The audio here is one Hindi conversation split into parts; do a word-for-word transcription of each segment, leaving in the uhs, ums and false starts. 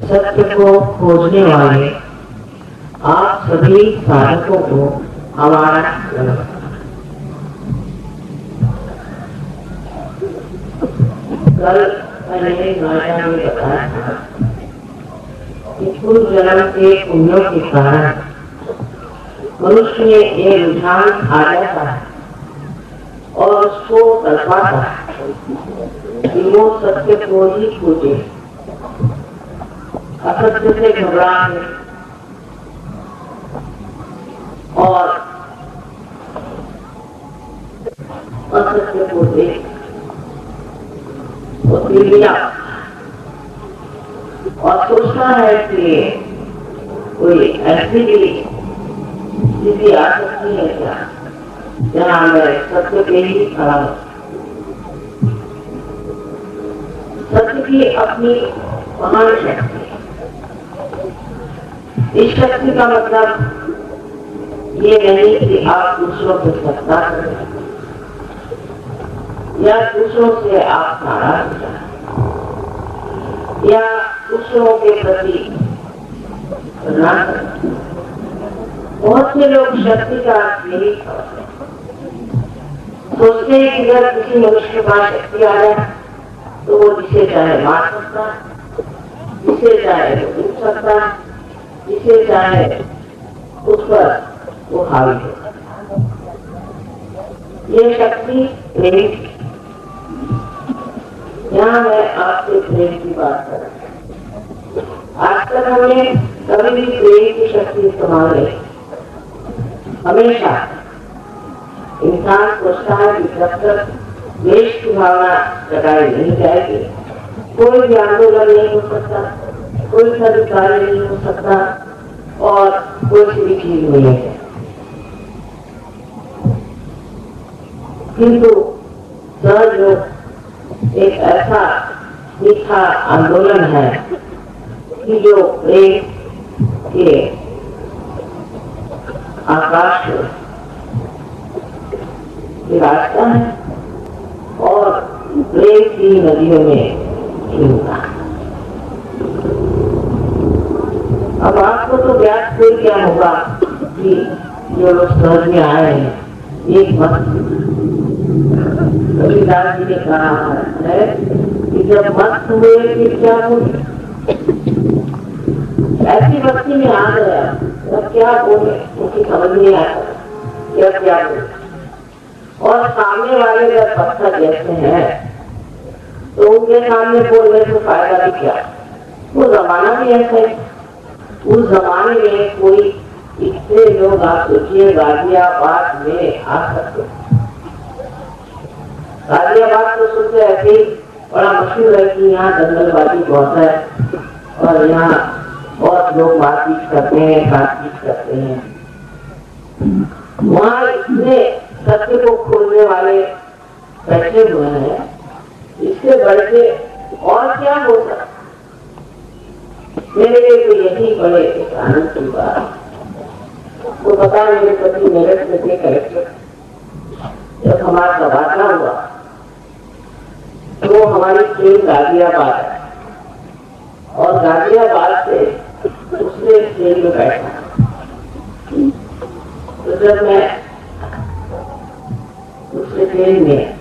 सत्य को खोजने वाले आप सभी साधकों को हमारा नमस्कार। कल मैंने नोएडा में बताया था कि पूर्व जन्म के पुण्यों के कारण मनुष्य में ये रुझान आ जाता है और उसको तड़पाता है कि वो सत्य को ही खोजे, असत्य से घबराए और असत्य को देख वो दिलिया और सोचता है कि कोई ऐसी भी स्थिति आ सकती है क्या जहाँ मैं सत्य पे ही खड़ा हूँ। सत्य की अपनी महान शक्ति है। इस शक्ति का मतलब ये नहीं कि आप दूसरों को सत्ता करें या दूसरों से आप नाराज हो जाए या दूसरों के प्रति ना करें। बहुत से लोग शक्ति का यही सोचते हैं कि अगर किसी मनुष्य के पास शक्ति आ जाए तो वो जिसे चाहे मार सकता, जिसे चाहे वो डूब सकता, जिसे चाहे उस पर वो हावी हो सकता। ये शक्ति प्रेम, यहाँ मैं आपसे प्रेम की बात कर रहा हूँ। आज तक हमने कभी भी प्रेम की शक्ति इस्तेमाल नहीं। हमेशा इंसान सोचता है कि जब तक देश की भावना जगाई नहीं जाएगी कोई भी आंदोलन नहीं हो सकता, कोई सा कार्य नहीं हो सकता और कोई सी भी चीज नहीं है। किंतु सहयोग एक ऐसा मीठा आंदोलन है कि जो प्रेम के आकाश विराजता है और प्रेम की नदियों में झूमता है। अब आपको तो ज्ञात कोई क्या होगा कि जो लोग समझ में आए हैं एक मत कबीरदास जी ने कहा है कि जब मस्त हुए फिर क्या हुए। ऐसी मस्ती में आ गया तब क्या बोले उनकी समझ नहीं आता क्या क्या बोले। और सामने वाले जब पत्थर जैसे हैं तो उनके सामने बोलने से फायदा भी क्या। वो जमाना भी ऐसा है। उस जमाने में कोई इतने लोग आप सोचिए गाजियाबाद में आ सकते। गाजियाबाद तो सोचते ऐसे ही बड़ा मशहूर है कि यहाँ जंगलबाजी बहुत है और यहाँ बहुत लोग मारपीट करते हैं, काटपीट करते हैं। वहाँ इतने सत्य को खोलने वाले बैठे हुए हैं, इससे बढ़ के और क्या हो सकता। मेरे लिए तो यही बड़े एक आनंद की बात। तो पता है मेरे पति मेरठ में थे कलेक्टर। जब हमारा तबादला हुआ तो हमारी ट्रेन गाजियाबाद है और गाजियाबाद से दूसरे ट्रेन में बैठा। तो जब मैं दूसरे ट्रेन में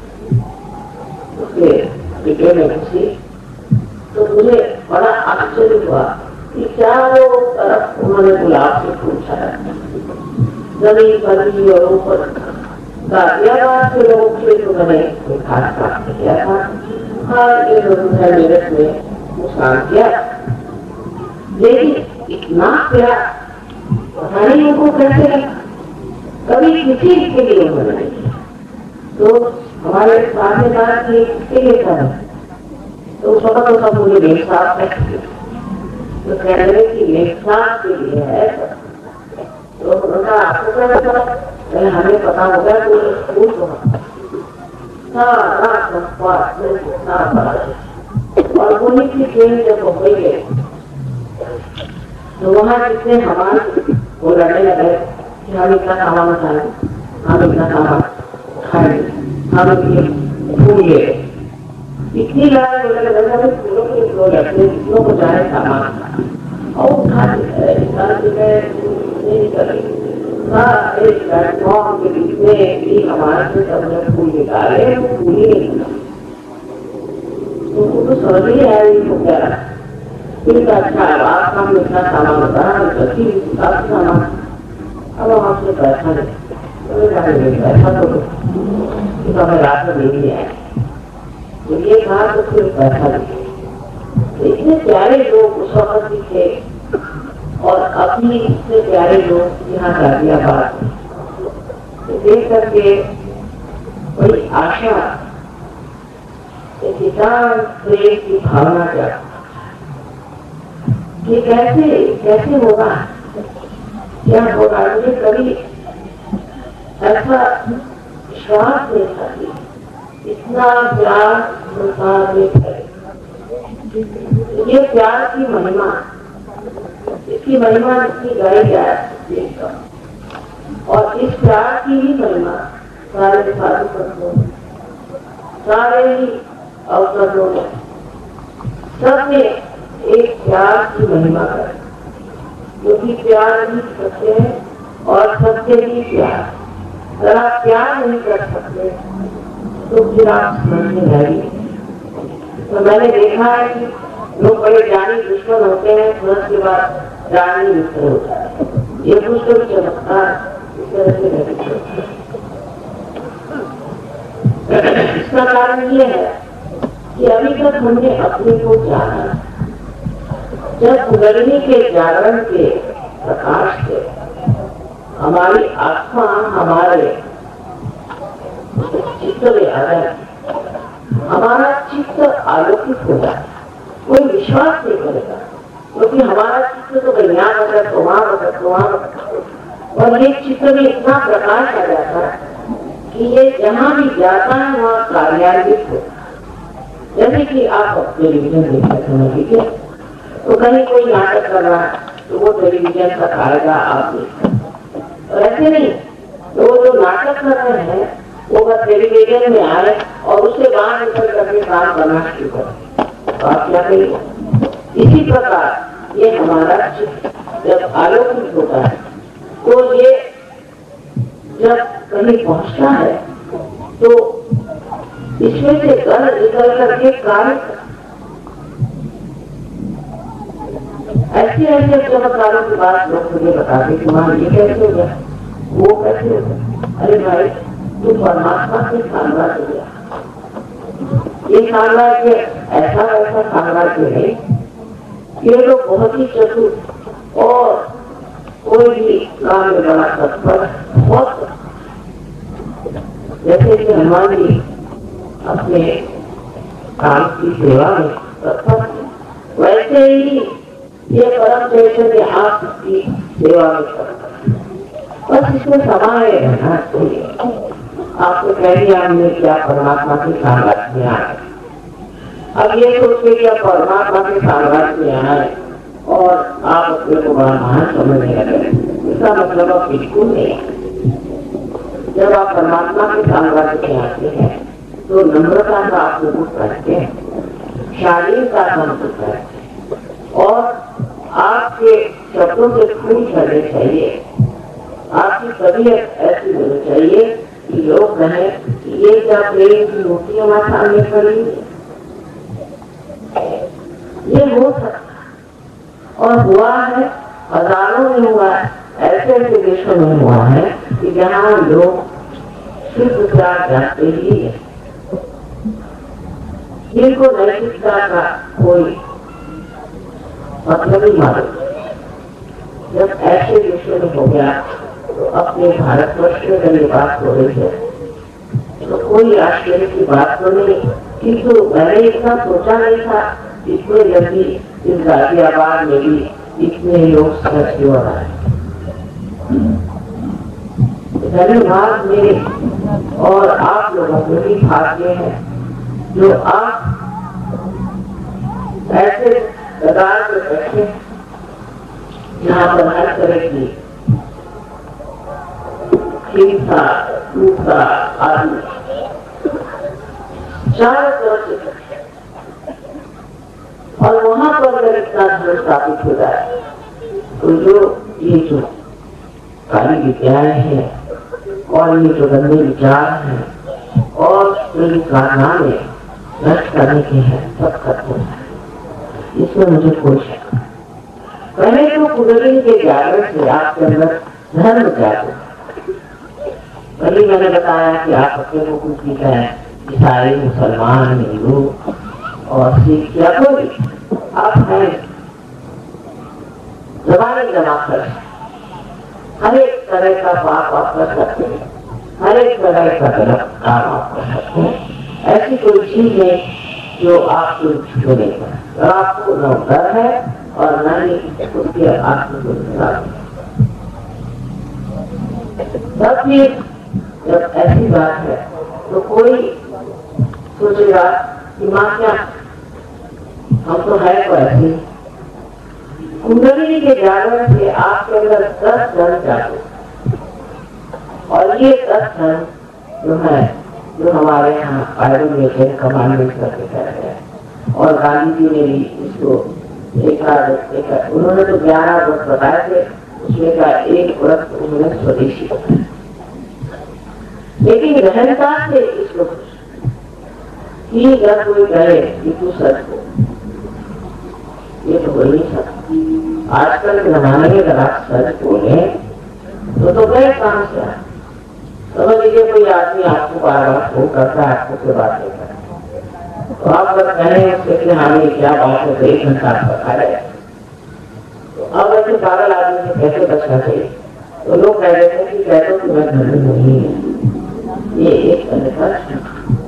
उसके डिब्बे में घुसी तो मुझे बड़ा आश्चर्य हुआ कि चारों तरफ उन्होंने गुलाब से पूछा जमीन पर भी और ऊपर गाजियाबाद के लोगों से तो मैंने खास प्राप्त किया था। हर एक लोगों मेरठ में मुस्कान किया, लेकिन इतना प्यार पता नहीं उनको कैसे लगा। कभी किसी के लिए उन्होंने नहीं किया। तो हमारे सामने बात की किसके लिए था तो छोटा तो सब मुझे लेख साहब है तो कह रहे कि लेख साहब के लिए है। तो उनका आपको क्या लगा पहले हमें पता होगा तो स्कूल तो और उन्हीं की ट्रेन जब हो गई है तो वहाँ जितने सामान वो लड़ने लगे कि हम इतना सामान उठाएंगे, हम इतना सामान उठाएंगे, हम ये फूल ले इतनी लड़ाई हो लगे फूलों के फ्लो लगते फूलों को जाए सामान और उठा देता है नहीं करी सारे प्लेटफॉर्म के बीच में भी हमारे से सबने फूल निकाले वो फूल ही नहीं उनको तो समझ ही आया ये क्या फिर अच्छा आवाज का हम इतना सामान होता है गति काफी सामान अब हम आपसे पैसा नहीं पैसा तो हमें रात में नहीं आया तो ये कहा तो फिर पैसा नहीं इतने प्यारे लोग उस वक्त भी थे और अभी इतने प्यारे लोग यहाँ गाजियाबाद तो देख करके बड़ी आशा किसान प्रेम की भावना क्या ये कैसे कैसे होगा क्या होगा मुझे कभी ऐसा विश्वास नहीं था इतना प्यार संसार में है ये प्यार की महिमा इसकी महिमा इसकी गाई जाए और इस प्यार की ही महिमा सारे साधु संतों सारे ही अवसरों में सबने एक प्यार की महिमा कर क्योंकि प्यार ही सत्य है और सत्य ही प्यार अगर आप प्यार नहीं कर सकते तो फिर आप समझ में आएगी तो मैंने देखा है कि लोग बड़े जानी दुश्मन होते हैं तुरंत के बाद जानी मित्र होता है ये कुछ तो चमत्कार इस तरह से नहीं होता इसका कारण ये है कि अभी तक हमने अपने को जाना जब कुंडलिनी के जागरण के प्रकाश से हमारी आत्मा हमारे चित्त में आ जाए हमारा चित्त आलोकित हो जाए कोई विश्वास नहीं करेगा क्योंकि हमारा चित्त तो यहाँ बदल तो वहां बदल तो वहां बदल और ये चित्त में इतना प्रकाश आ जाता है कि ये जहाँ भी जाता है वहाँ कार्यान्वित होता है जैसे कि आप टेलीविजन देखते हैं ठीक है तो कहीं कोई नाटक कर रहा है तो वो टेलीविजन तक आएगा आप देखते और ऐसे नहीं तो वो जो नाटक कर रहे हैं वो बस टेलीविजन में आए और उससे बाहर निकल करके काम करना शुरू करें तो आप क्या करिए इसी प्रकार ये हमारा चित्त जब आलोकित होता है तो ये जब कहीं पहुंचता है तो इसमें से कल निकल करके कार्य ऐसे ऐसे चमत्कारों की बात लोग मुझे बताते कि वहां ये कैसे हो गया वो कैसे हो गया अरे भाई तू परमात्मा के साम्राज्य हो गया ये साम्राज्य ऐसा वैसा साम्राज्य नहीं ये लोग बहुत ही चतुर और कोई भी काम में बड़ा तत्पर बहुत जैसे कि हनुमान जी अपने काम की सेवा में तत्पर वैसे ही ये परम चैतन्य आपकी सेवा में करता बस इसमें समाये रहना चाहिए आपको कह दिया हमने क्या परमात्मा के साम्राज्य में आए अब ये सोचते कि आप परमात्मा के साम्राज्य में आए और आप अपने को बड़ा महान समझने लगे इसका मतलब आप बिल्कुल नहीं जब आप परमात्मा के साम्राज्य में आते हैं तो नम्रता का आप लोग करते हैं शालीनता का मतलब करते हैं और आपके शब्दों से फूल करने चाहिए आपकी तबीयत ऐसी होनी चाहिए कि लोग कहें कि ये क्या प्रेम की मूर्ति हमारे सामने खड़ी ये हो सकता और हुआ है हजारों में हुआ है ऐसे ऐसे देशों में हुआ है कि जहाँ लोग शुद्ध प्यार जानते ही है इनको नैतिकता का कोई मतलब ही मालूम जब ऐसे देशों में हो गया तो अपने भारतवर्ष में जब ये बात हो रही है तो कोई आश्चर्य की बात तो नहीं किंतु मैंने इतना सोचा नहीं था इतने जल्दी इस गाजियाबाद में भी इतने लोग सच हो रहा है धन्यवाद मेरे और आप लोगों को भी भाग्य है जो आप ऐसे कतार में बैठे यहाँ पर हर तरह की हिंसा दूसरा आदि चारों तरफ से और वहां पर अगर इतना धर्म स्थापित हो जाए तो जो ये जो काली विद्याएं हैं और ये जो गंदे विचार हैं और जो कारनामे नष्ट करने के हैं सब खत्म है, इसमें मुझे कोई शक नहीं। पहले तो कुंडली के जागरण से आपके अंदर धर्म जागरण। पहले मैंने बताया कि आप अपने को कुछ भी कहें, ईसाई, मुसलमान, हिंदू और सिख या कोई आप हैं, जबानी जमा कर हर एक तरह का पाप आप कर सकते हैं, हर एक तरह का गलत काम आप कर सकते हैं। ऐसी कोई चीज है जो आपको छू नहीं पाए और आपको न डर है और न ही उसके आत्म को खराब। तब भी जब ऐसी बात है तो कोई सोचेगा कि माँ क्या हम तो है तो ऐसे। कुंडली के जागरण से आपके अंदर दस धन जागो और ये दस धन जो है जो हमारे यहाँ आयुर्वेद कमांडमेंट करके कहते हैं और गांधी जी ने भी इसको एक उन्होंने तो ग्यारह व्रत बताए थे, उसमें का एक व्रत उन्होंने स्वदेशी बताया। लेकिन गहनता से इसको कि अगर कोई कहे कि तू सच हो, ये तो हो नहीं सकता। आजकल के जमाने में अगर आप सच बोले तो तो गए कहां से आए। समझ लीजिए कोई आदमी आपको बार बार फोन करता है, आपको से बात नहीं करता, तो आप अगर कहें उससे कि हमें क्या बात है तो एक घंटा आपका खा जाए, तो अब ऐसे पागल आदमी से कैसे बचना चाहिए। तो लोग कह देते हैं कि कहते हो कि मैं घर में नहीं है, ये एक तरह का,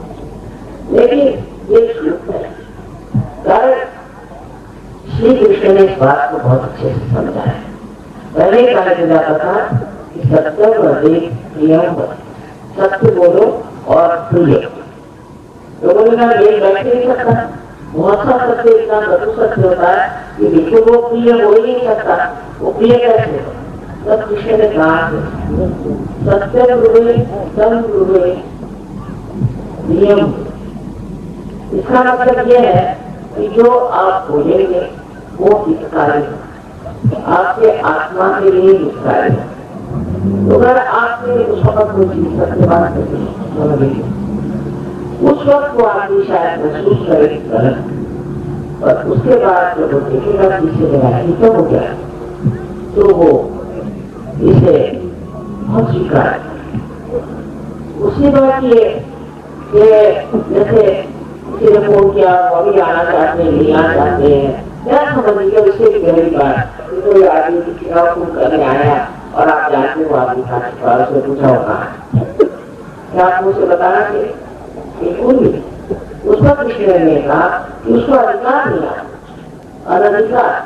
लेकिन ये झूठ है। कारण श्री कृष्ण ने इस बात को बहुत अच्छे से समझाया। पहले कहा जाता था कि सत्यम अधिक प्रियम, सत्य बोलो और प्रिय। लोगों ने कहा ये बैठ नहीं सकता, बहुत सा सत्य इतना बधु सत्य होता है कि बिल्कुल वो प्रिय हो ही नहीं सकता, वो प्रिय कैसे हो। तब कृष्ण ने कहा सत्य ब्रुवे सम ब्रुवे नियम। इसका मतलब यह है कि जो आप बोलेंगे वो हितकारी, आपके आत्मा के लिए हितकारी। तो अगर आपने उस वक्त कोई चीज सत्य बात करी, उस वक्त वो आदमी शायद महसूस करे गलत, और उसके बाद जब वो देखेगा जिससे मेरा हित हो गया तो वो इसे बहुत स्वीकार। उसकी बात ये कि जैसे किसी ने फोन किया, वो अभी आना चाहते हैं, नहीं आना चाहते हैं, क्या समझ लीजिए उससे भी गहरी बात। कोई आदमी किसी का फोन करने आया और आप जानते हो आदमी खा चुका, उसने पूछा होगा क्या आपको उसे बताना चाहिए? बिल्कुल नहीं। उस वक्त कृष्ण ने कहा कि उसको अधिकार नहीं आया, अनधिकार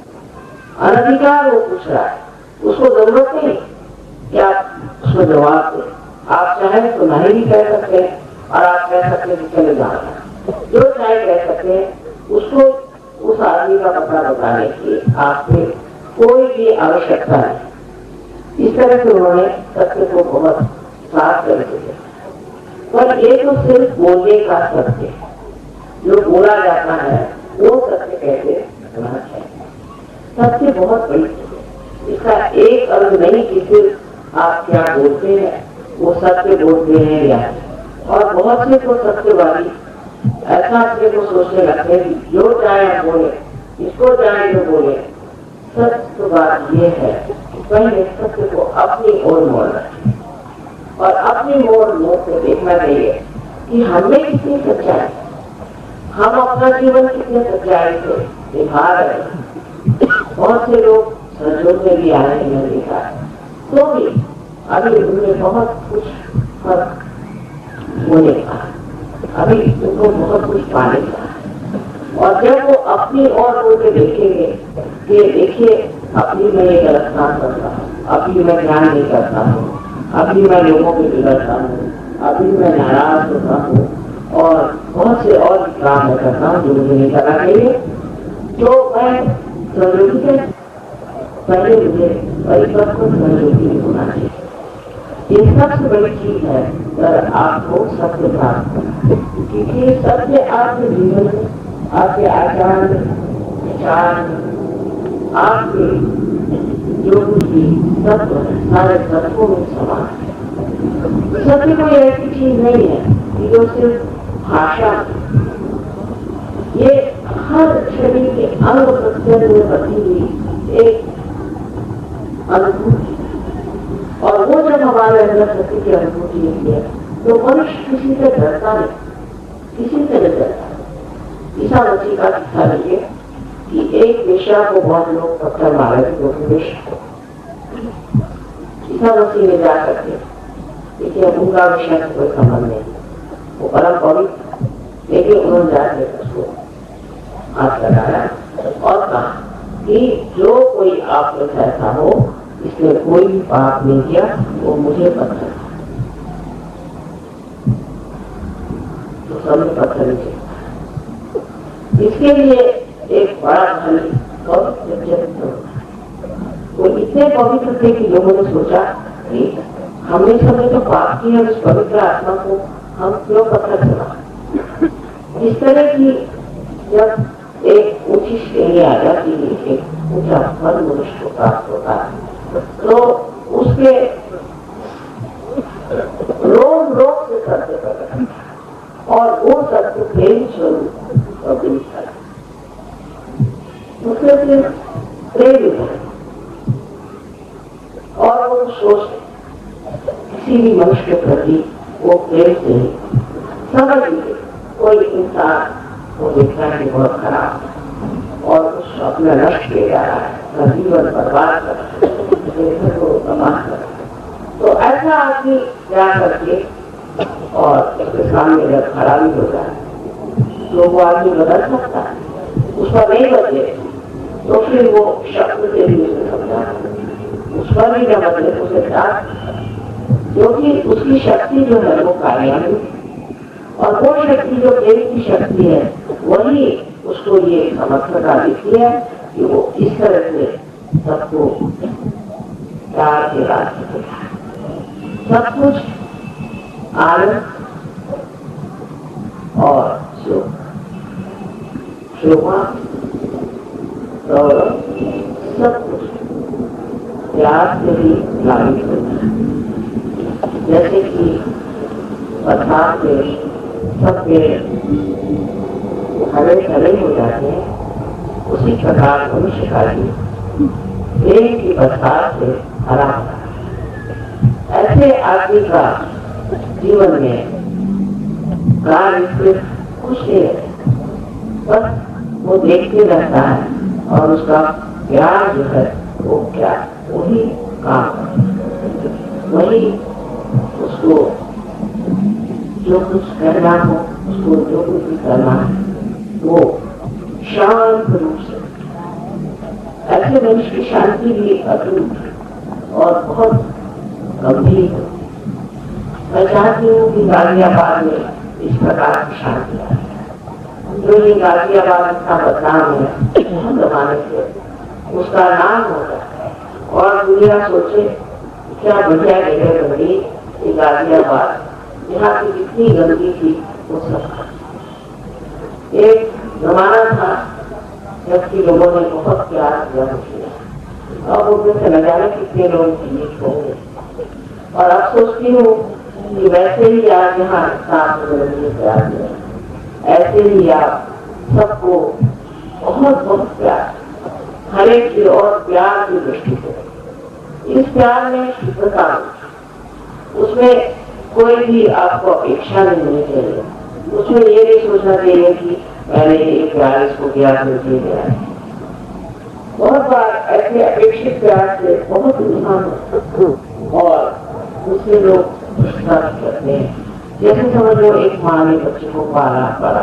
अनधिकार वो पूछ रहा है, उसको जरूरत नहीं कि आप उसको जवाब दें। आप चाहें तो नहीं भी कह सकते हैं और आप कह सकते हैं कि चले जाना, जो चाहे कह सकते हैं। उसको उस आदमी का पता बताने की आपसे कोई भी आवश्यकता नहीं। इस तरह से उन्होंने सत्य को बहुत साफ कर दिया। पर ये तो सिर्फ बोलने का सत्य, जो बोला जाता है वो सत्य कहते हैं। सत्य बहुत बड़ी चीज है, इसका एक अर्थ नहीं कि सिर्फ आप क्या बोलते हैं वो सत्य बोलते हैं या, और बहुत से तो सत्यवादी ऐसा अपने को सोचने लगते हैं जो चाहे आप बोले, इसको चाहे तो बोले। सत्य बात ये है कि पहले सत्य को अपनी ओर मोड़ रखें और अपनी ओर मोड़ को देखना चाहिए कि हमें कितनी सच्चाई, हम अपना जीवन कितने सच्चाई से निभा रहे हैं। बहुत से लोग संजोग में भी आए हैं, मैंने देखा तो भी अभी उनमें बहुत कुछ फर्क होने का, अभी उनको बहुत कुछ पाने का। और जब वो अपनी ओर बोल के देखेंगे कि देखिए अभी मैं ये गलत काम करता हूँ, अभी मैं ध्यान नहीं करता हूँ, अभी मैं लोगों को बिगड़ता हूँ, अभी मैं नाराज होता हूँ और बहुत से और काम मैं करता हूँ जो मुझे नहीं करना चाहिए, तो मैं सहयोगी से पहले मुझे परिपक्व सहयोगी होना चाहिए। ये सबसे बड़ी चीज है अगर आपको सत्य प्राप्त करना, क्योंकि सत्य आपके जीवन में आपके आचार विचार आपके जो कुछ भी तत्व सारे तत्वों में समान है। सत्य कोई ऐसी चीज नहीं है कि जो सिर्फ भाषा, ये हर शरीर के अंग प्रत्यंग में बची हुई एक अनुभूति, और वो जब हमारे अंदर सत्य की अनुभूति होती है तो मनुष्य किसी से डरता नहीं, किसी से नहीं डरता। ईसा मसीह का किस्सा लीजिए कि एक वेश्या को बहुत लोग पत्थर मारे थे, तो वेश्या ईसा मसीह ने जा करके देखिए उनका विषय से कोई संबंध नहीं, वो परम पवित्र, लेकिन उन्होंने जाके उसको हाथ लगाया और कहा कि जो कोई आप में ऐसा हो इसने कोई भी पाप नहीं किया, वो मुझे पत्थर, तो सब पत्थर नीचे। इसके लिए एक बड़ा धनी पवित्र, वो इतने पवित्र थे कि लोगों ने सोचा कि हमने समय तो पाप किया, उस पवित्र आत्मा को हम क्यों पत्थर चला। इस तरह की जब एक ऊंची श्रेणी आ जाती है, एक ऊंचा फल मनुष्य को प्राप्त होता है, तो उसके रोम रोम से सत्य प्रकट, और वो सत्य प्रेम स्वरूप उसके से प्रेरित है, और वो सोच किसी भी मनुष्य के प्रति वो प्रेम से समझ लीजिए कोई इंसान वो देखता है बहुत खराब है और उस अपना नष्ट किया जा रहा है, जीवन बर्बाद कर तबाह कर, तो ऐसा आदमी जा करके और उसके सामने जब खराबी हो जाए तो वो आदमी बदल सकता है, उसका नहीं बदले तो फिर वो शब्द से भी उसे समझा, उस पर भी न बदले उसे डांट, क्योंकि उसकी शक्ति जो है वो कार्यान्वित, और वो शक्ति जो प्रेम की शक्ति है वही उसको ये समर्थता देती है कि वो इस तरह से सबको प्यार के रास्ते सब कुछ आनंद और शोभा गौरव सब कुछ प्यार से भी लाभित होता है। जैसे कि पथार के सब पेड़ हरे हरे हो जाते हैं, उसी प्रकार मनुष्य का भी प्रेम की पथार से हरा होता है। ऐसे आदमी का जीवन में कार्य सिर्फ कुछ नहीं है, बस वो देखते रहता है और उसका प्यार जो है वो क्या वही काम वही उसको जो कुछ करना हो, उसको जो कुछ भी करना है वो शांत रूप से। ऐसे मनुष्य की शांति भी अद्भुत और बहुत गंभीर। मैं चाहती हूँ कि गाजियाबाद में इस प्रकार की शांति है। जो ये गाजियाबाद का बदनाम है जमाने से उसका नाम होता है, और दुनिया सोचे क्या बढ़िया जगह बनी ये गाजियाबाद, यहाँ की जितनी गंदगी थी वो सब। एक जमाना था जबकि लोगों ने बहुत प्यार किया मुझे, अब उनमें से न जाने कितने लोग जीवित होंगे, और अब सोचती हूँ कि वैसे ही आज यहाँ साफ प्यार है, ऐसे ही आप सबको बहुत बहुत प्यार, हर एक की और प्यार की दृष्टि से। इस प्यार में शुद्धता, उसमें कोई भी आपको अपेक्षा नहीं होनी चाहिए, उसमें ये नहीं सोचना चाहिए कि मैंने एक प्यार इसको किया तो ये गया। बहुत बार ऐसे अपेक्षित प्यार से बहुत नुकसान और उससे लोग करते हैं। जैसे समझ लो एक माँ ने बच्चे को पाला पड़ा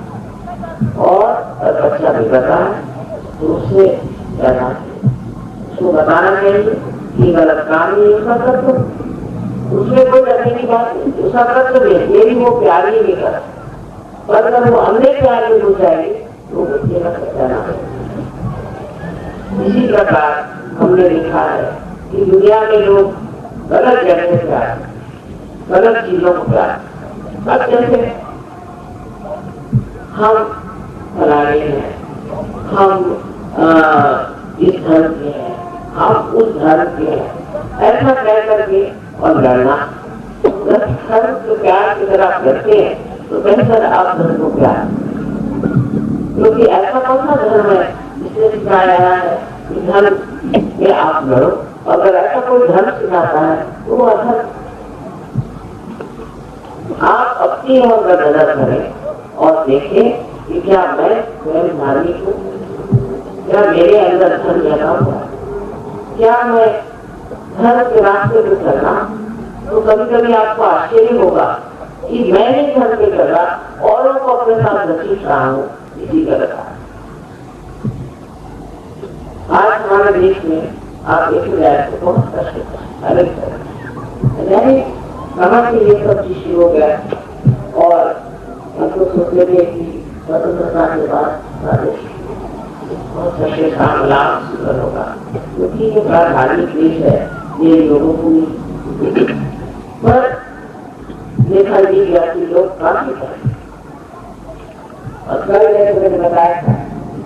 और बच्चा बिगड़ता है तो उससे डरना चाहिए, उसको बताना चाहिए कि गलत काम नहीं उसका कर, तो उसमें कोई डरने की बात नहीं, उसका कर तो ये भी वो प्यार ही नहीं कर, पर अगर वो अन्य प्यार में हो जाएगी तो बच्चे का सच्चा। इसी प्रकार हमने देखा है कि दुनिया में लोग गलत जगह प्यार, गलत चीजों को प्यार। अब जैसे हम फलाने हैं, हम आ, इस धर्म के हैं, हम उस धर्म के हैं, ऐसा कह करके और लड़ना। धर्म को प्यार की तरह करते हैं तो बेहतर आप धर्म को प्यार, क्योंकि ऐसा कौन सा धर्म है जिसने सिखाया है कि धर्म में आप लड़ो। अगर ऐसा कोई धर्म सिखाता है तो वो अधर्म। आप अपनी ओर का नजर करें और देखें कि क्या मैं स्वयं धार्मिक हूँ, क्या मेरे अंदर धर्म लगा हुआ है, क्या मैं धर्म के रास्ते में चल रहा। तो कभी कभी आपको आश्चर्य होगा कि मैं नहीं धर्म पे कर रहा, औरों को अपने साथ घसीट रहा हूँ इसी तरह का। आज हमारे देश में आप देख जाए तो बहुत कष्ट है, अलग तरह कहाँ से ये सब चीज शुरू हो गया। और हम तो सोचते थे कि स्वतंत्रता के बाद बहुत सच्चे काम लाभ सुंदर होगा, क्योंकि ये बड़ा धार्मिक देश है, ये लोगों को पर देखा भी गया कि लोग काफी करें। और कल जैसे मैंने बताया था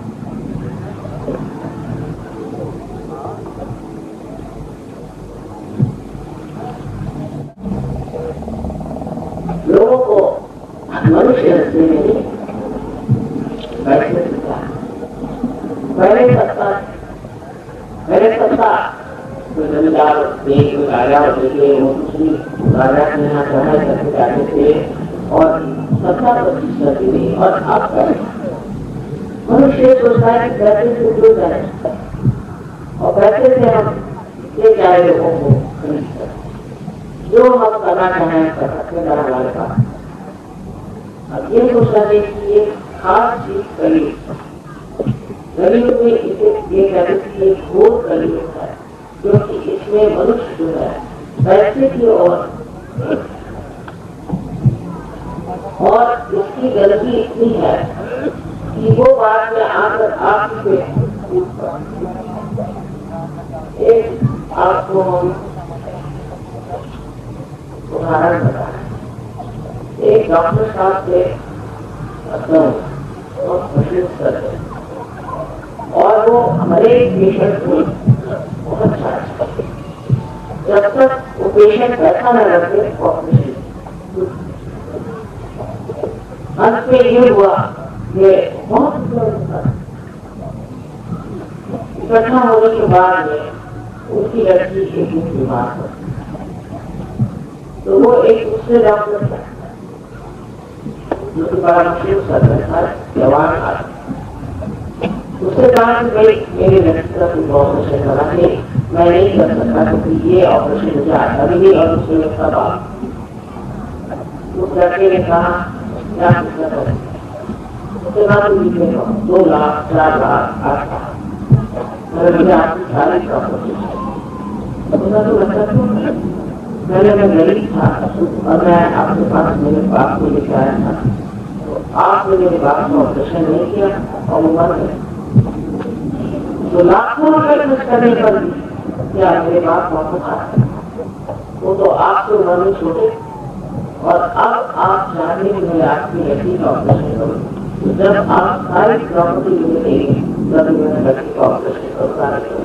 लोगों को मनुष्य से नहीं बैठने देता। पहले सत्ता पहले सत्ता तो जमींदार देश में राजा होते थे, वो दूसरी राजा के यहाँ चढ़ाई करके जाते थे और सत्ता प्रतिष्ठा थी नहीं। और अब मनुष्य सोचता है कि पैसे से जुड़ जाए और पैसे से हम ले जाए लोगों को खरीद सकते, जो हम करना चाहें कर सकते हैं हमारे पास। अब ये सोचना है कि ये खास चीज कलयुग कलयुग में इसे ये कहते कि ये घोर कलयुग है, क्योंकि इसमें मनुष्य जो है पैसे की ओर और इसकी गलती इतनी है कि वो बात में आकर आपसे एक आपको हम उदाहरण बताएं। एक डॉक्टर साहब से और वो हमारे पेशेंट को बहुत अच्छा, जब तक वो पेशेंट पैसा न लगे ऑपरेशन। अंत में ये हुआ कि बहुत इकट्ठा होने के बाद में उसकी लड़की एक बीमार हो, तो वो एक दूसरे डॉक्टर था जो कि बड़ा मशहूर सर्जन था, जवान आदमी। उससे कहा कि भाई मेरे लड़की का कोई ऑपरेशन करा है, मैं नहीं कर सकता क्योंकि ये ऑपरेशन मुझे आता भी नहीं और उसमें उसका बाप। उस लड़के ने कहा क्या पूछना करें, उसके बाद दो लाख चार लाख आठ लाख मैंने मुझे आपकी सारी प्रॉपर्टी तो बच्चा क्यों मैंने मैं गरीब था और मैं आपके पास मेरे बाप को लेकर आया था, तो आपने मेरे बाप का ऑपरेशन नहीं किया और वो मर गए। तो लाखों रुपए खर्च करने पर भी क्या मेरे बाप वापस आए, वो तो आपसे उम्र में छोटे। और अब आप चाहते कि मैं आपकी लड़की का ऑपरेशन करूँ, जब आप सारी प्रॉपर्टी मुझे देंगे तब मैं लड़की का ऑपरेशन करूँ।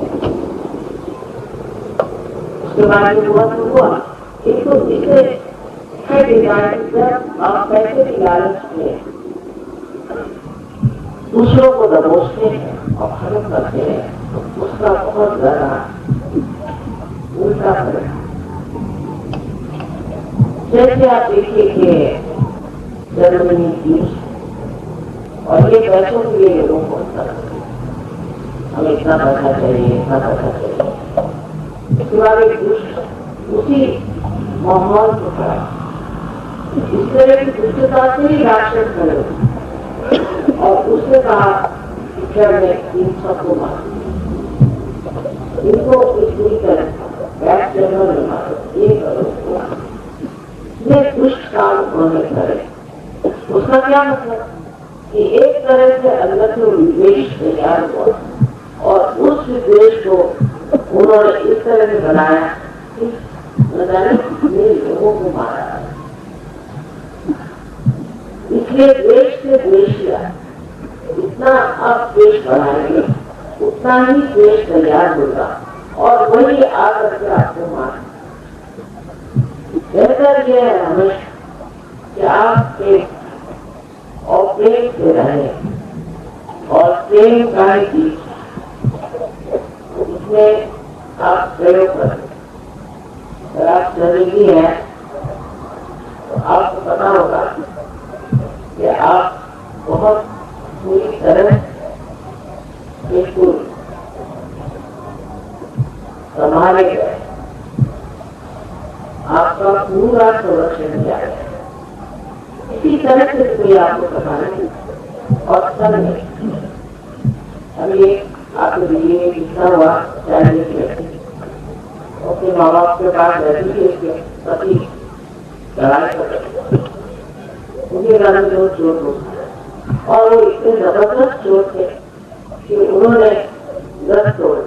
उसके बाद हुआ तो हुआ, एक तो इसे है डिजाइन जब आप पैसे की लालच में दूसरों को दबोचते हैं और खत्म करते हैं, उसका बहुत ज्यादा उल्टा पड़ेगा। जैसे आप देखिए कि जर्मनी की और ये पैसों के लिए लोगों को हमें इतना पैसा चाहिए, इतना पैसा चाहिए। उसके बाद एक उसी माहौल को खड़ा इस तरह की दुष्टता से ही राक्षस करे और उसने कहा कि मैं इन सबको मार इनको पूरी तरह बैठ जगह में मारो, ये करो ये दुष्ट काम उन्होंने करे। उसका क्या मतलब कि एक तरह से अंदर से विद्वेष तैयार हुआ और उस विद्वेष को उन्होंने इस तरह से बनाया कि न जाने कितने लोगों को मारा। इसलिए द्वेष से द्वेष किया जितना आप द्वेष बढ़ाएंगे उतना ही द्वेष तैयार होगा और वही आकर के आपको मार। बेहतर यह है हमें कि आप एक ऑपरेट से रहे और प्रेम का ही चीज उसमें आप प्रयोग करें। अगर आप शरीरी हैं तो आपको पता होगा कि आप बहुत पूरी तरह बिल्कुल संभाले गए, आपका पूरा संरक्षण किया गया। इसी तरह से कोई आपको पता नहीं और सब नहीं। अब ये आपके दिल्ली में कितना हुआ चाहिए उसके माँ बाप के पास रहती थी, उसके पति लड़ाई कर रहे उनके घर में जो चोट हो और वो इतने जबरदस्त चोट थे कि उन्होंने दस तोड़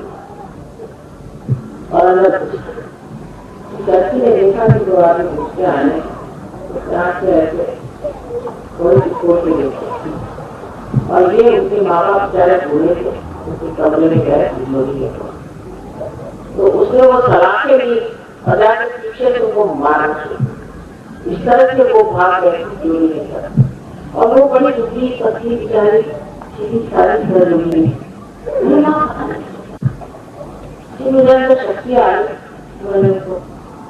और अंदर लड़की ने देखा कि दो आदमी घुसके आने उसके हाथ से ऐसे थोड़ी सी चोट भी देखी और ये उसके माँ बाप बेचारे भूले थे, उसके कमरे में गए है तो उसने वो सलाह के लिए अदा के पीछे से वो मारना शुरू। इस तरह से वो भाग गए चोरी नहीं कर और वो बड़ी दुखी पत्नी बेचारी सीधी सारी घर लगी मुझे अंदर शक्ति आ रही मैंने उसको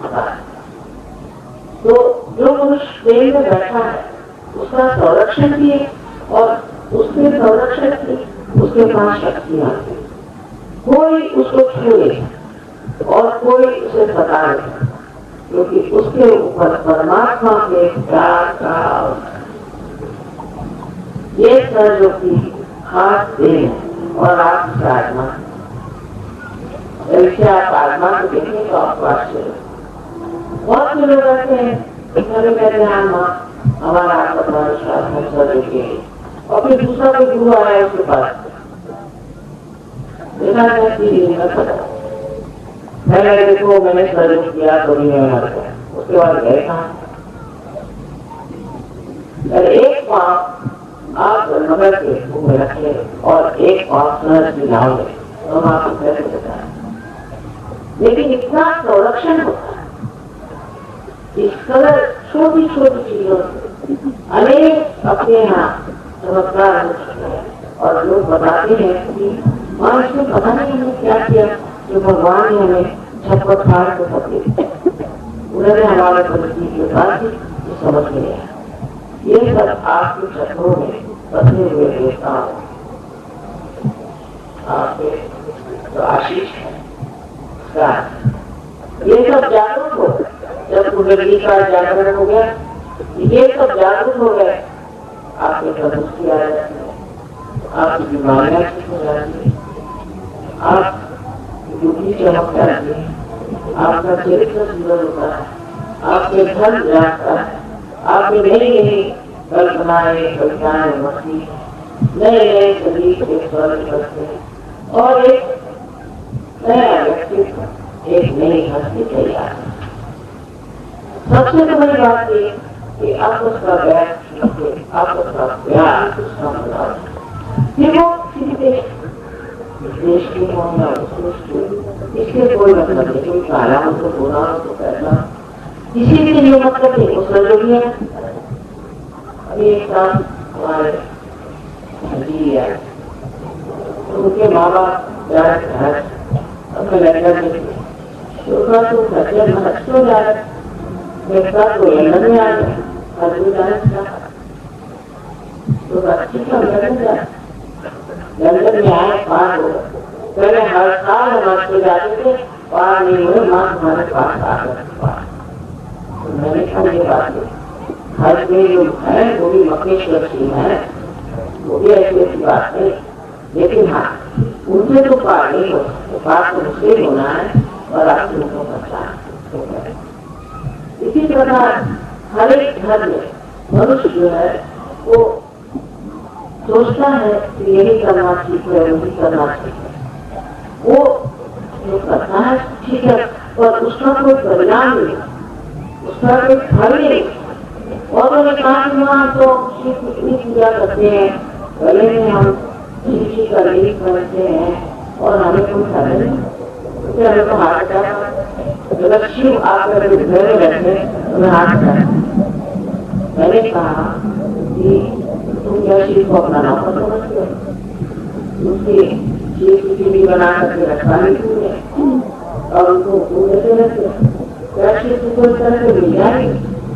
तो जो मनुष्य प्रेम में बैठा है उसका संरक्षण भी है और उसके संरक्षण की उसके पास शक्ति आती है। कोई उसको छूए और कोई उसे सता नहीं क्योंकि उसके ऊपर परमात्मा के प्यार का ये सहयोग की खास देन और आप आत्मा ऐसे आप आत्मा को देखने तो आपको आश्चर्य। बहुत से लोग कहते हैं मेरे कहते हैं माँ हमारा आत्मा विश्वास हम सहयोग के और फिर दूसरा कोई गुरु आया उसके पास देखा जाती मैंने देखो मैंने सहयोग किया तो नहीं मैं मर गया उसके बाद गए कहाँ। एक पाँव आप नगर के मुंह में रखे और एक पाँव सहज की नाव में तो हम आपको कैसे बताएं। लेकिन इतना संरक्षण होता है इस कदर छोटी छोटी चीजों से अनेक अपने यहाँ चमत्कार हो चुके हैं और लोग बताते हैं कि माँ इसमें पता नहीं हमने क्या किया जो भगवान ने हमें छप्पर फाड़ को पकड़े उन्होंने हमारे परिस्थिति के बाद ही समझ में आया। ये सब आपके चक्रों में बदले हुए देवताओं आपके तो आशीष है ये सब जागरूक हो जब कुंडली का जागरण हो गया ये सब जागरूक हो गए आपके संतुष्टि आ जाती है आपकी बीमारियां ठीक हो जाती है आप दुखी चमक जाती है आपका चरित्र सुंदर होता है आपके धन जाता है आपके नई नई कल्पनाएं कविताएं मस्ती नए नए संगीत के स्वर करते हैं और एक नया व्यक्तित्व एक नई हस्ती तैयार है। सबसे तो बड़ी बात ये कि आपस का बैठ आपस का प्यार उसका बनाओ ये वो किसी देश देश की होना इसके कोई मतलब नहीं कोई काला हो तो बोला हो तो पैसा किसी के लिए मतलब नहीं उसका जो भी है अभी एक साथ हमारे जी है उनके माँ बाप प्यार घर अपने लंदन में तो तो खर्चे खर्च तो जा रहे मेरे साथ तो लंदन में आ गया खर्च में जाने का तो अच्छी का लंदन जा लंदन में आए पार हो पहले हर साल हम आपको जाते थे पार नहीं हुए माँ हमारे पास आ गए पार तो मैंने कहा ये बात हर में जो है वो भी मकेश्वर सिंह है वो भी ऐसी ऐसी बात है लेकिन हाँ उनसे तो पार नहीं हो सकते पार तो मुझसे होना है और आपके उनको बचा इसी प्रकार हर एक घर में मनुष्य जो है वो सोचता है कि यही करना ठीक है वही करना ठीक है वो जो करता है ठीक है पर उसका कोई परिणाम नहीं उसका कोई फल नहीं और मैंने कहा कि वहाँ तो कितनी पूजा करते हैं गले में हम चीची का लीक बनते हैं और हमें कुछ समय नहीं, फिर हमें तो हाथ अटैक, अगर शिव आकर घर में बैठे तो मैं हाथ अटैक। मैंने कहा कि तुम क्या शिव को अपना नौकर समझते हो? उसकी शिव की चीनी बना करके रखा ली तुमने और उनको देते रहते, क्या शिव तुमको इस तरह से मिल जाएगी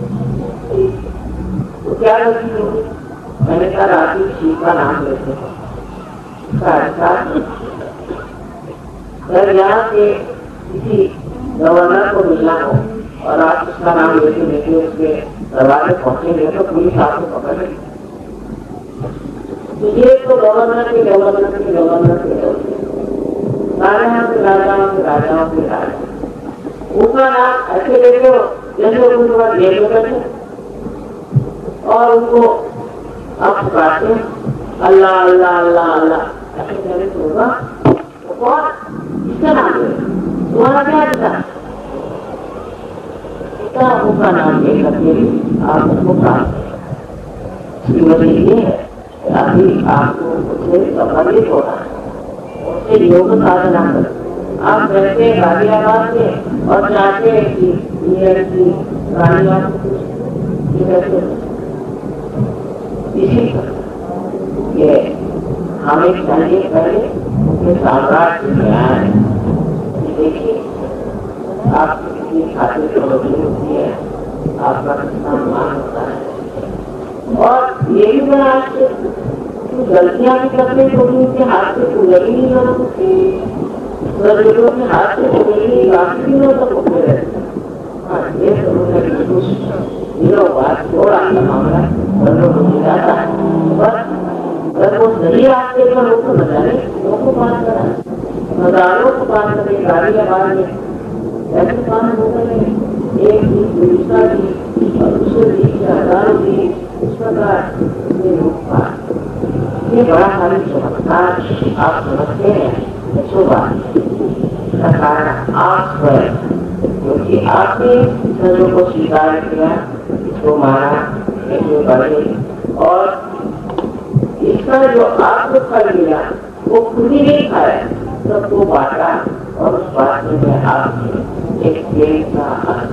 तो क्या गलती होगी? मैंने कहा राजी शिव का नाम लेते हैं। अगर यहाँ के किसी गवर्नर को मिलना हो और आप उसका नाम लेते लेते उसके दरवाजे पहुंचेंगे तो पुलिस आपको पकड़ेगी। ये तो गवर्नर के गवर्नर के गवर्नर के राजाओं के राजाओं के राजाओं के राजा, उनका नाम ऐसे लेते हो जैसे उनके बाद जेल में बैठे और उनको आप पुकारते हैं अल्लाह अल्लाह अल्लाह अल्लाह, ऐसे कहने से होगा? कौन इसका नाम है? तुम्हारा क्या था? इसका उनका नाम लेकर के आप उसको प्राप्त ये है अभी आपको उससे संबंधित होना है, उससे योग साधना कर। आप रहते गाजियाबाद में और चाहते हैं कि इसी ये हमें चाहिए पहले उनके साम्राज्य में आए। देखिए आपकी कितनी खातिर प्रवृत्ति होती है, आपका कितना मान होता है। और ये भी बना गलतियां भी करने को भी उनके हाथ से उगल ही नहीं होना, के हाथ से उगल ही बाकी भी हो तो उगले रहते। हाँ ये बात थोड़ा सा मामला हो जाता है, पर अगर वो सही रास्ते पर लोग को न जाने लोग को पास करा, हजारों को पास करके गाड़ी आवाज में ऐसे काम हो गए, एक चीज दूसरा भी और दूसरे चीज से हजारों भी इस प्रकार ये लोग पास। ये बड़ा सारी चमत्कार आप समझते हैं सुबह का कारण आप स्वयं, क्योंकि आपने सजों को स्वीकार किया, इसको माना, इसको बढ़े और इसका जो आपको फल मिला वो खुद ही नहीं खाया, सबको बांटा और उस बात में आपने एक प्रेम का अर्थ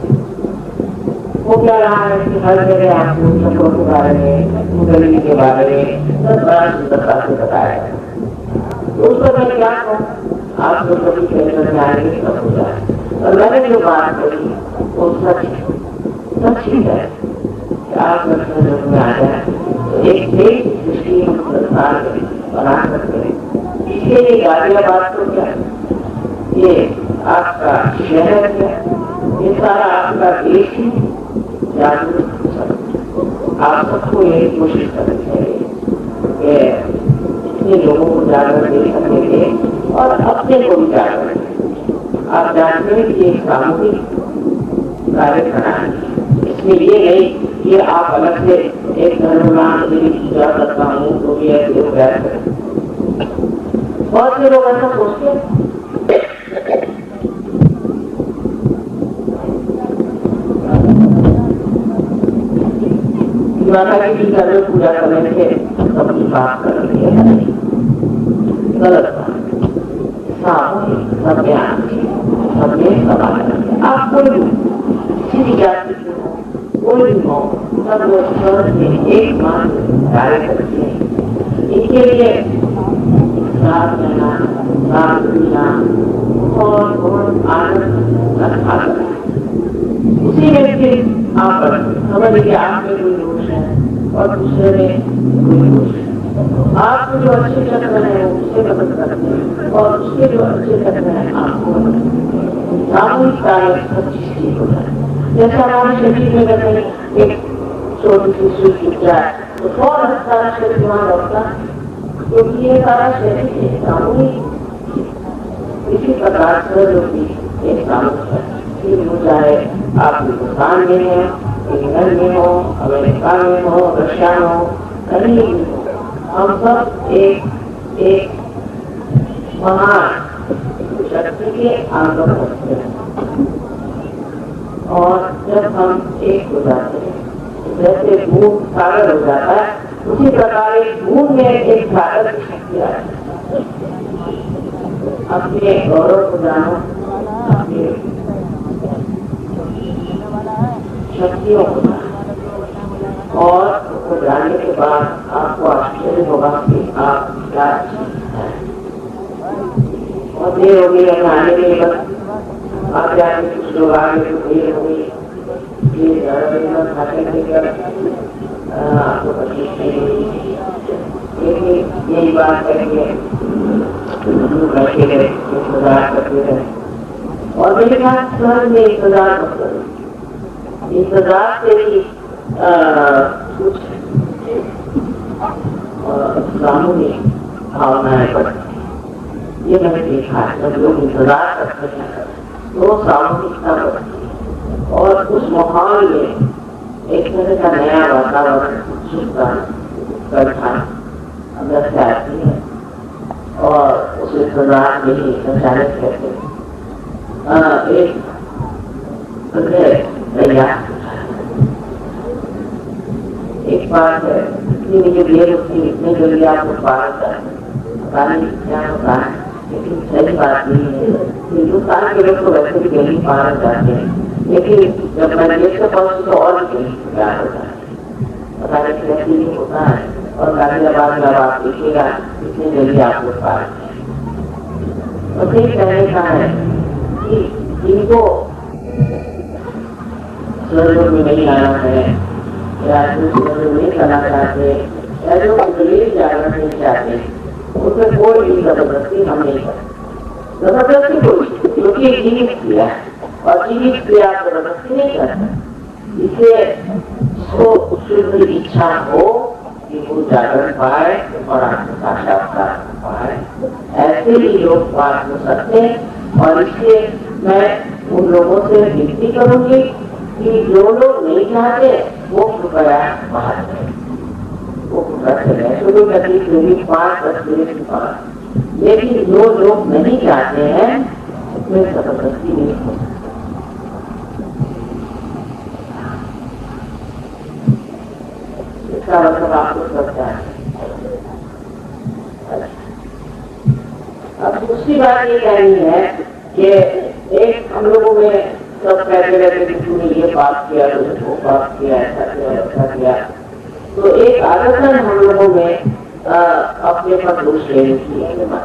वो क्या रहा है कि हर जगह आपको चक्रों के बारे में, गली के बारे में सब बड़ा सुंदरता से बताया। तो उस पर मैं क्या कहूँ, आप लोग कभी कहकर जाएंगे सब हो जाए। और मैंने जो बात कही वो सच सच ही है कि आप समझ में आ जाए तो एक नई दृष्टि हम संसार बना सकते हैं। इसके लिए गाजियाबाद तो क्या ये आपका शहर है, ये सारा आपका देश ही जागरूक हो सकता। आप सबको यही कोशिश करनी चाहिए कि इतने लोगों को जागरूक दे सकेंगे और अपने को भी जागरूक। आप जानते हैं कि एक सामूहिक कार्य कराएं, इसमें ये नहीं कि आप अलग से एक धर्ममान मेरी पूजा करता हूँ तो भी ऐसे हो गया। बहुत से लोग ऐसा सोचते हैं। माता की घर में पूजा करने से सबकी बात कर रही है, गलत बात। सामूहिक सबने सबने सवाल आप कोई भी किसी जाति के हो, कोई भी हो, सब लोग स्वर में एक मान कार्य करते हैं। इसके लिए साथ रहना, साथ पीना और बहुत आनंद रखा करना। उसी में फिर आप समझ लीजिए आप में कोई दोष है और दूसरे में कोई दोष है। आपको जो अच्छे चक्र है उससे मदद करते हैं और उसके जो अच्छे चक्र है आपको सामूहिक कार्य सब चीज ठीक हो जाए। जैसे हमारे शरीर में अगर एक छोटी सी सुई टूट जाए तो फौरन सारा शरीर वहां लौटता, क्योंकि ये सारा शरीर एक सामूहिक इसी प्रकार से जो भी एक सामूहिक है। हो चाहे आप हिंदुस्तान में हैं, इंग्लैंड में हो, अमेरिका में हो, रशिया में हो, कहीं भी हो, हम सब एक एक महान शक्ति के अंग होते हैं। और जब हम एक हो जाते हैं, जैसे भूख सागर हो जाता है उसी प्रकार एक भूम में एक सागर की शक्ति आती है। अपने गौरव को जानो, अपने शक्तियों को जानो और उसको जानने के बाद आपको आश्चर्य होगा कि आप क्या हैं। और देर हो गई आने के बाद आप जाने कुछ लोग आगे तो देर हो गई खाते देकर आपको पच्चीस लेकिन यही बात करेंगे बैठे रहे इंतजार करते रहे और मेरे पास स्वर्ग में इंतजार करते रहे। इंतजार से भी कुछ सामूहिक भावनाएं बढ़ती, ये मैंने देखा है। जब लोग इंतजार करते हैं तो सामूहिकता बढ़ती है और उस माहौल में एक तरह का नया वातावरण उत्सुकता गठन अंदर से आती है और उस इंतजार में ही संचालित करते एक तैयार। एक बात है इतनी मुझे देर उसकी इतनी जल्दी आपको पार पता नहीं क्या होता है, लेकिन सही बात नहीं है। हिंदुस्तान के लोग तो वैसे भी जल्दी पार जाते हैं, लेकिन जब मैं देश से पहुंचती तो और भी प्यार होता है। पता नहीं कैसे नहीं होता है और गाजियाबाद में अब आप देखिएगा इतनी जल्दी आप लोग पार। बस यही कहने का है कि इनको स्वर्ग में नहीं आना है या स्वर्ग में नहीं करना चाहते या जो गरीब जाना नहीं चाहते, उसमें कोई भी जबरदस्ती हम नहीं करते। जबरदस्ती कोई क्योंकि जीवित किया है और जीवित क्रिया जबरदस्ती नहीं करता। इसे उसको शुद्ध इच्छा हो कि वो जागरण पाए और आत्म साक्षात्कार पाए, ऐसे ही लोग बात हो सकते हैं। और इसलिए मैं उन लोगों से विनती करूंगी कि जो लोग नहीं चाहते वो कृपया बाहर जाए, वो कृपया चले शुरू करनी पांच दस मिनट के बाद। लेकिन जो लोग नहीं चाहते हैं उसमें जबरदस्ती नहीं हो सकती। इसका मतलब आपको लगता है। अब दूसरी बात ये कहनी है कि एक हम लोगों में सब कहते रहते कि तूने ये बात किया, तूने वो बात किया, ऐसा किया ऐसा किया। तो एक आदतन हम लोगों में आ, अपने पर दोष लेने की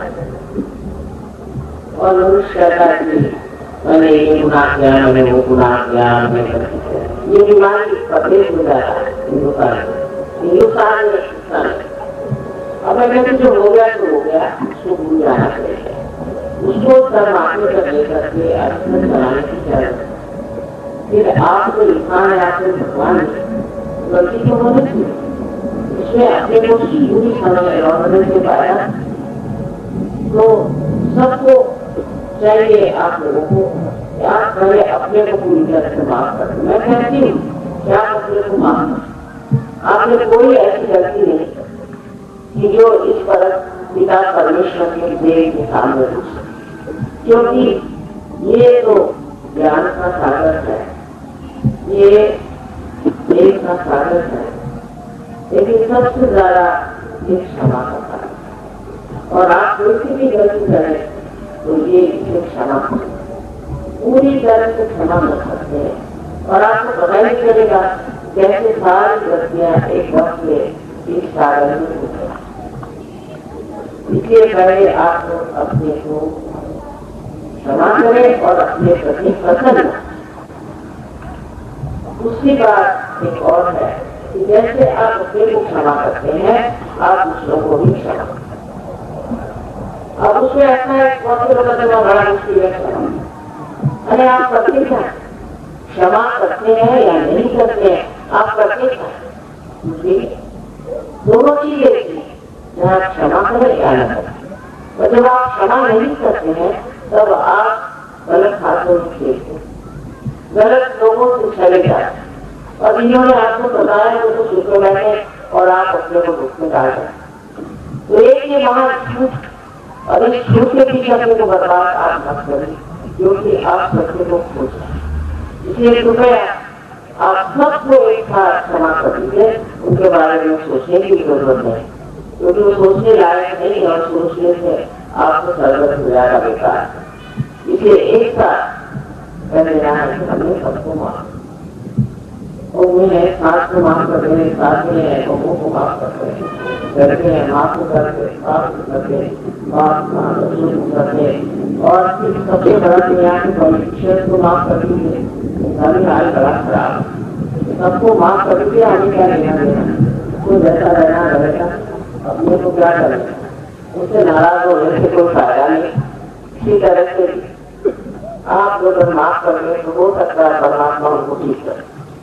और मनुष्य कहता है कि मैंने ये गुनाह किया, मैंने वो गुनाह किया, मैंने ये बीमारी प्रदेश में जा रहा है हिंदुस्तान हिंदुस्तान में। अब अगर जो हो गया तो हो गया, उसको भूल जाना चाहिए, उसको परमात्मा तक लेकर के अर्थ बनाने की जरूरत है। फिर आपको इंसान है, आपको भगवान गलती क्यों होने की, इसमें अपने को पूरी समय रोकने से पाया तो सबको चाहिए आप लोगों को आप पहले अपने को पूरी तरह से माफ कर। मैं कहती हूँ कि आप अपने को माफ कर, आपने कोई ऐसी गलती नहीं कि जो इस पर पिता परमेश्वर के देव के सामने हो सके, क्योंकि ये तो ज्ञान का सागर है, ये देव का सागर है, लेकिन सबसे ज्यादा एक क्षमा करता है। और आप कोई सी भी गलती करें तो ये इसे क्षमा पूरी तरह से क्षमा कर सकते हैं और आपको पता नहीं चलेगा कैसे सारी गलतियां एक वक्त में इस सागर में होती हैं। इसलिए पहले आप लोग अपने को क्षमा करें और अपने प्रति प्रसन्न। दूसरी बात एक और है कि जैसे आप अपने को क्षमा करते हैं आप दूसरों को भी क्षमा करते हैं। अब उसमें ऐसा है बड़ा मुश्किल है क्षमा। अरे आप करते क्या, क्षमा करते हैं या नहीं करते हैं, आप करते क्या, दोनों चीजें थी, जहाँ क्षमा करें या न करें। और जब आप क्षमा नहीं करते हैं तब आप गलत हाथों में खेलते, गलत लोगों से चले जाते और इन्होंने आपको बताया तो कुछ रुके बैठे और आप अपने को दुख में डाल जाए। तो एक ये महान झूठ और इस झूठ के पीछे अपने को बर्बाद आप मत करें, क्योंकि आप सत्य को खोज रहे हैं। इसलिए कृपया आप सबको एक साथ क्षमा कर दीजिए, उनके बारे में सोचने की जरूरत है, क्योंकि वो सोचने लायक नहीं और सोचने से आपको सर्वत हो जाएगा बेकार। इसलिए एक साथ कर देना है कि हमने सबको माफ, उन्हें है सास को माफ कर दे, सास में है बहू को माफ कर दे, लड़के हैं माँ को कर दे, बाप को कर दे, बाप माँ बच्चों को कर दे, और फिर सबसे बड़ा दुनिया के पॉलिटिशियन को माफ कर दीजिए। सारी हाल बड़ा खराब, सबको माफ कर दीजिए, हमें क्या लेना देना, उसको जैसा रहना रहेगा, अपने को क्या करेगा, उससे नाराज होने से कोई फायदा नहीं। इसी तरह से आप लोग अगर माफ कर रहे तो हो सकता है परमात्मा उनको ठीक करे।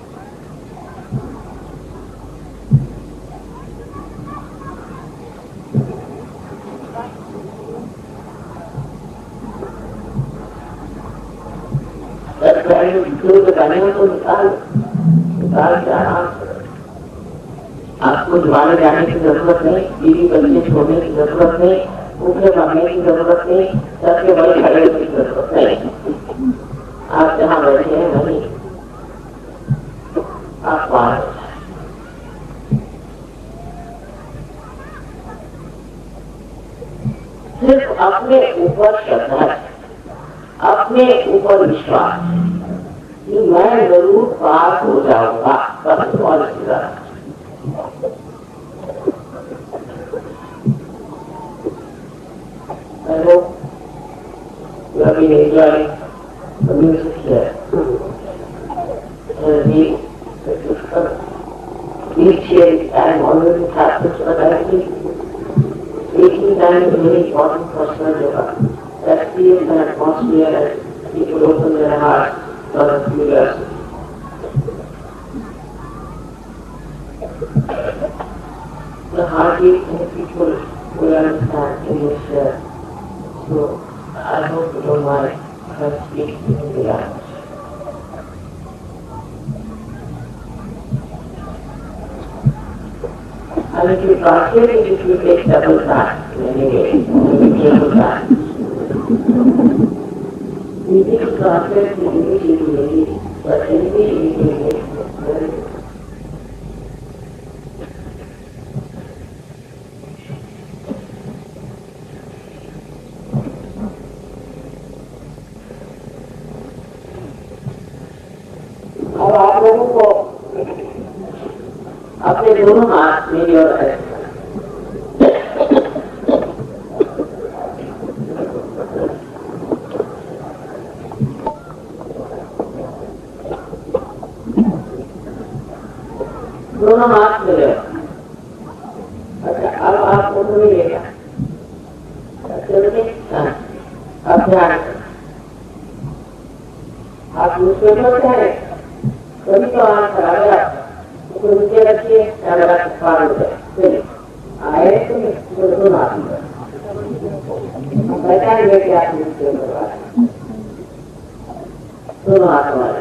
तो निकाल निकाल के आराम से, आपको जुबान जाने की जरूरत नहीं, बीवी बच्चे छोड़ने की जरूरत नहीं, भूखे मरने की जरूरत नहीं, सबके बड़े खड़े होने की जरूरत नहीं। आप जहाँ बैठे हैं वहीं आप पार हो जाए। सिर्फ अपने ऊपर श्रद्धा, अपने ऊपर विश्वास कि मैं जरूर पार हो जाऊंगा, बस और सीधा। हेलो, अभी नहीं जाए, अभी है I'm already practiced what I think. Taking time is a very important personal yoga. That creates an atmosphere that people open their hearts for a few years. The heartbeat in the people will understand in this share. So I hope you don't mind if I speak in the language. And if you translate it, it will take double time in any way, maybe triple time. Easy to translate the English into Hindi, but English into English is very good. अब आप लोगों को अपने दोनों हाथ मेरी ओर है, दोनों हाथ मेरे। अच्छा, अब आपको तो मिलेगा, अब ध्यान आप दूसरे पर करें, कभी तो हाथ खराब है आपका, तो नीचे रखिए, क्या लगा पार हो जाए, चलिए आए तो दोनों हाथ में बैठा है कि आप नीचे करवा दोनों हाथ हमारे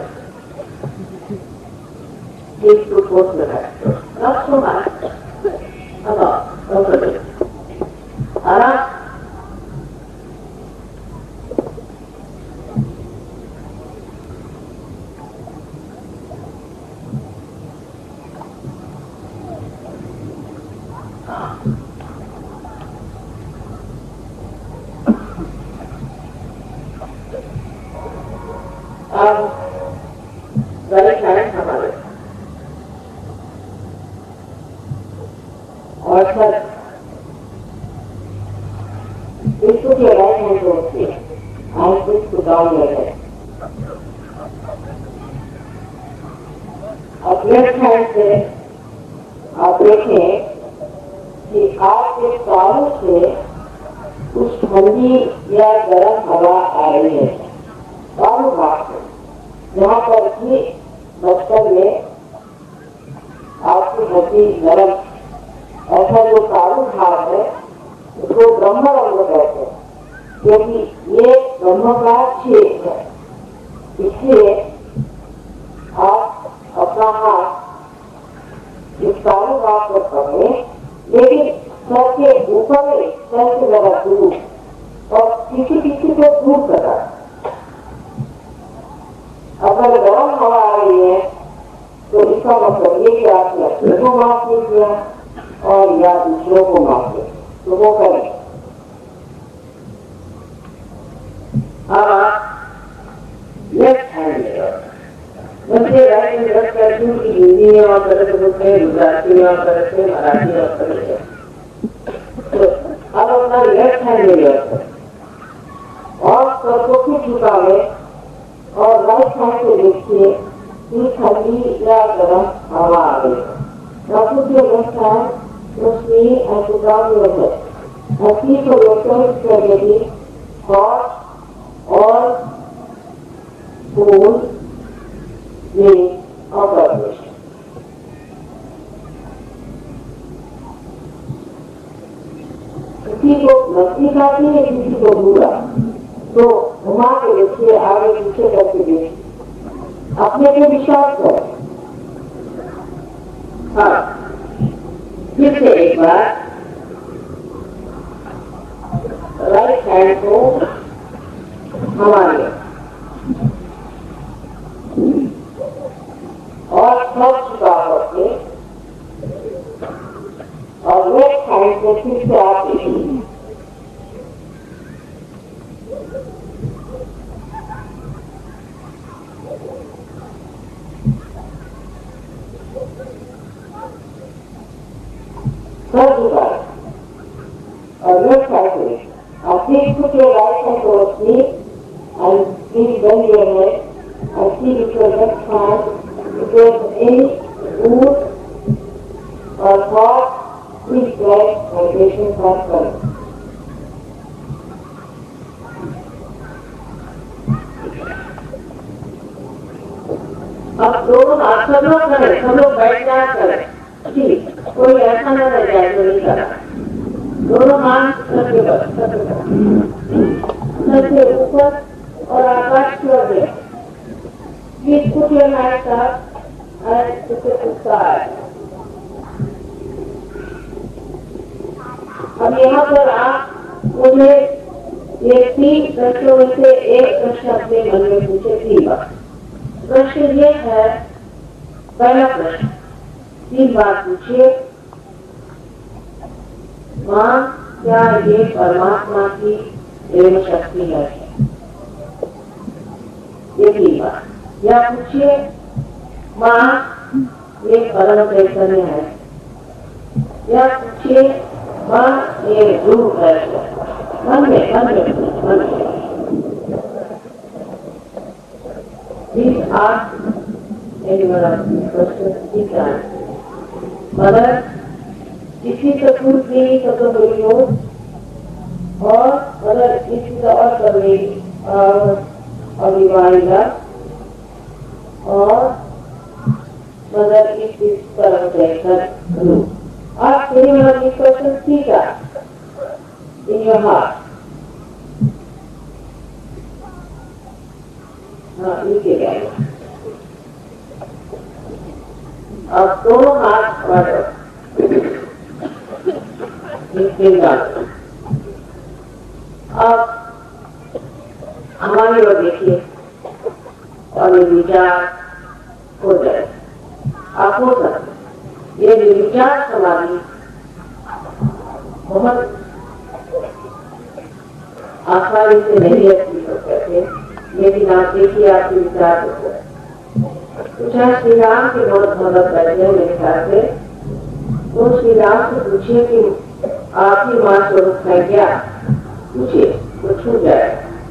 एक टू फोर्थ में है, कब सो मार अब आओ करो आराम। अब राइट हैंड हमारे और सर इसको के राइट हैंड को रखिए, हैंड को डाउन रखें। अब लेफ्ट हैंड से आप देखें कि आपके कानों से कुछ ठंडी या गर्म हवा आ रही है, कानों भाग से, जहाँ पर कि बचपन में आपकी हड्डी गर्म, ऐसा जो कानू भाग है उसको ब्रह्म रंग कहते हैं, क्योंकि ये ब्रह्म का छेद है। इसलिए आप अपना हाथ इस कानू भाग पर पकड़ें, लेकिन सर के ऊपर में सर से जरा दूर और किसी किसी को दूर करा। अगर गर्म हवा आ रही है इसका मतलब ये कि आपने अपने को माफ नहीं किया और या दूसरों को माफ किया, तो वो करें। अब आप लेफ्ट हैंड में बच्चे राइट में दस करती हूँ कि हिंदी में और तरह बोलते हैं, गुजराती में और तरह से, मराठी में और तरह से। तो अब अपना लेफ्ट हैंड में लेते और सबको फिर झुकावे और राइट हैंड से देखिए कि ठंडी या गर्म हवा आ गई। Now put your left hand close to me and put down your head. And feel for yourself you are getting hot or cold meaning of vibration. किसी को मस्ती खाती है, किसी को बुरा, तो घुमा के देखिए, आगे पीछे करके देखिए, अपने पे विश्वास करें। हाँ, फिर से एक बार राइट हैंड को हमारे और सब झुका करके और लेफ्ट हैंड को फिर से आप देखिए। सब झुका और लेफ्ट हैंड से और फिर put your right hand towards me and please bend your head and see with your left hand if there is any wound or thought, please drag vibration back from it. अब दोनों हाथ सब लोग करें, सब लोग बैठ जाए करें, ठीक, कोई ऐसा न रह जाए जो नहीं करा। दोनों हाथ सर के ऊपर, सर के ऊपर और आकाश की ओर दें। Please put your hands up and put it inside. अब यहाँ पर आप मुझे ये तीन प्रश्नों में से एक प्रश्न अपने मन में पूछे थी। प्रश्न ये है, पहला प्रश्न, तीन बार पूछिए, माँ क्या ये परमात्मा की प्रेम शक्ति है? ये तीन बार। या पूछिए, माँ ये परम चैतन्य है? या पूछिए, माँ ये रूप है? मन में मन में मन में These are any one of these questions he can. Mother, this is the full meaning of the Holy Ghost, or mother, this is the other meaning of, of divine love, or mother, it is param root. Ask any one of these questions, see that in your heart. हाँ, नीचे गए। अब दोनों हाथ बढ़ो, नीचे डालो। अब हमारी ओर देखिए और ये विचार हो जाए। आप हो सकते ये विचार समाधि बहुत आसानी से नहीं अच्छी हो सकते, लेकिन आप देखिए आपके विचार होते हैं। तो चाहे श्री राम के बहुत भगत बैठे मेरे ख्याल से, तो श्री राम से पूछिए कि आप ही मां स्वरूप है क्या? पूछिए, तो छूट जाए।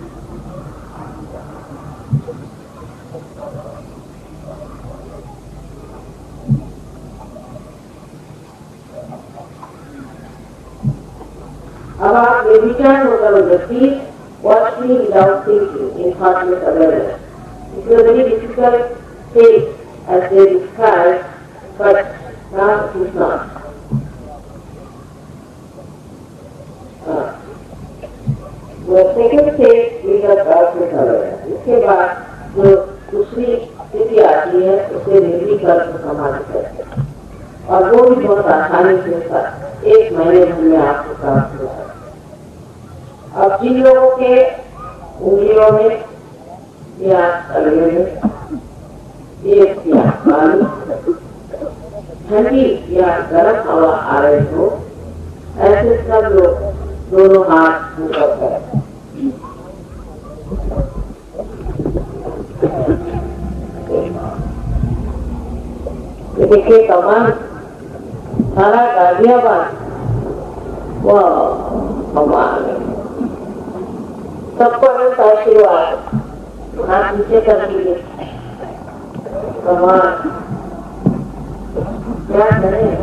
अब आप ये विचार होगा व्यक्ति watch me without thinking in thoughtless awareness. It is a very difficult state as they describe, but now it is not. Uh, the second state is a thoughtless awareness. इसके बाद जो दूसरी स्थिति आती है उसे निर्विकल्प समाधि कहते हैं, और वो भी बहुत आसानी से एक महीने भर में आपको प्राप्त हो सकता है। अब जिन लोगों के उंगलियों में या तलवे में एक या ठंडी या गर्म हवा आ रही हो, ऐसे सब लोग दोनों हाथ ऊपर करें। देखिए कमान सारा गाजियाबाद, वाह कमान, सबको अनंत आशीर्वाद। हाथ नीचे कर लीजिए। कमान क्या करें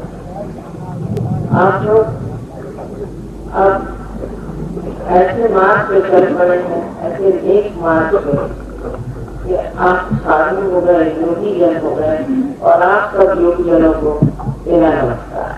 आप लोग, अब ऐसे मार्ग पे चल पड़े हैं, ऐसे एक मार्ग पे कि आप साधु हो गए, योगी जन हो गए, और आप सब योगी जनों को मेरा नमस्कार।